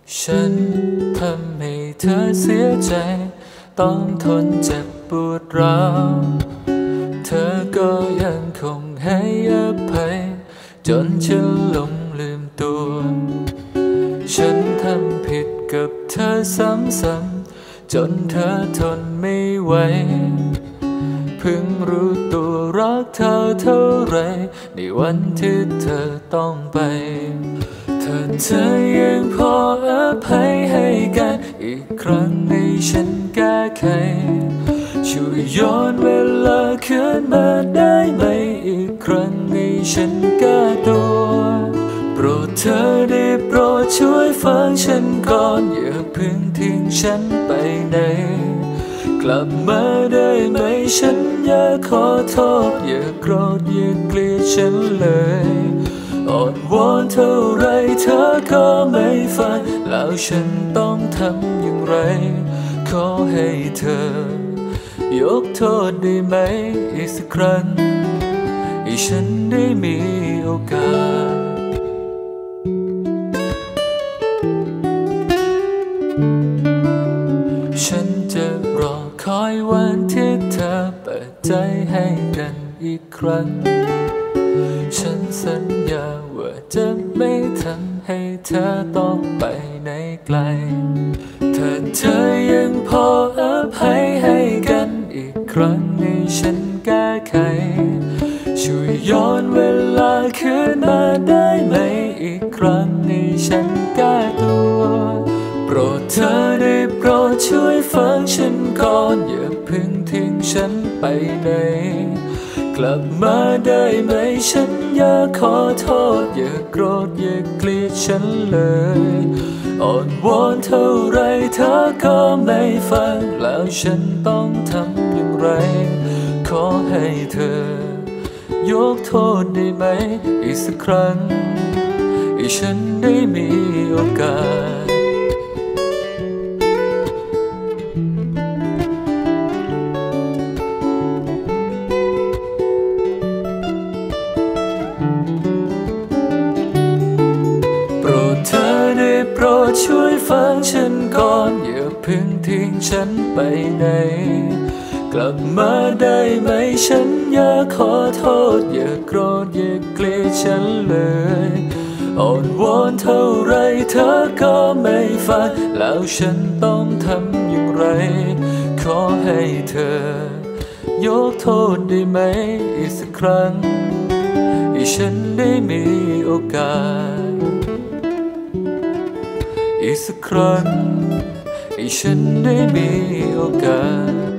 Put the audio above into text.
ฉันทำให้เธอเสียใจต้องทนเจ็บปวดร้าวเธอก็ยังคงให้อภัยจนฉันหลงลืมตัวฉันทำผิดกับเธอซ้ำๆจนเธอทนไม่ไหวเพิ่งรู้ตัวรักเธอเท่าไรในวันที่เธอต้องไปถ้าเธอยังพออภัยให้กันอีกครั้งให้ฉันแก้ไขช่วยย้อนเวลาคืนมาได้ไหมอีกครั้งให้ฉันแก้ตัวโปรดเธอได้โปรดช่วยฟังฉันก่อนอย่าเพิ่งทิ้งฉันไปไหนกลับมาได้ไหมฉันอยากขอโทษอย่าโกรธอย่าเกลียดฉันเลยอ่อนวอนเท่าไรเธอก็ไม่ฟังแล้วฉันต้องทำอย่างไรขอให้เธอยกโทษได้ไหมอีกสักครั้งให้ฉันได้มีโอกาสฉันจะรอคอยวันที่เธอเปิดใจให้กันอีกครั้งฉันสัญญาว่าจะไม่ทำให้เธอต้องไปไหนไกลถ้าเธอยังพออภัยให้กันอีกครั้งให้ฉันแก้ไขช่วยย้อนเวลาคืนมาได้ไหมอีกครั้งให้ฉันแก้ตัวโปรดเธอได้โปรดช่วยฟังฉันก่อนอย่าเพิ่งทิ้งฉันไปไหนกลับมาได้ไหมฉันอยากขอโทษอย่าโกรธอย่าเกลียดฉันเลยอ่อนวอนเท่าไรเธอก็ไม่ฟังแล้วฉันต้องทำอย่างไรขอให้เธอยกโทษได้ไหมอีกสักครั้งให้ฉันได้มีโอกาสโปรดเธอได้โปรดช่วยฟังฉันก่อนอย่าเพิ่งทิ้งฉันไปไหนกลับมาได้ไหมฉันอยากขอโทษอย่าโกรธอย่าเกลียดฉันเลยอ่อนวอนเท่าไรเธอก็ไม่ฟังแล้วฉันต้องทำอย่างไรขอให้เธอยกโทษได้ไหมอีกสักครั้งให้ฉันได้มีโอกาสอีกสักครั้งให้ฉันได้มีโอกาส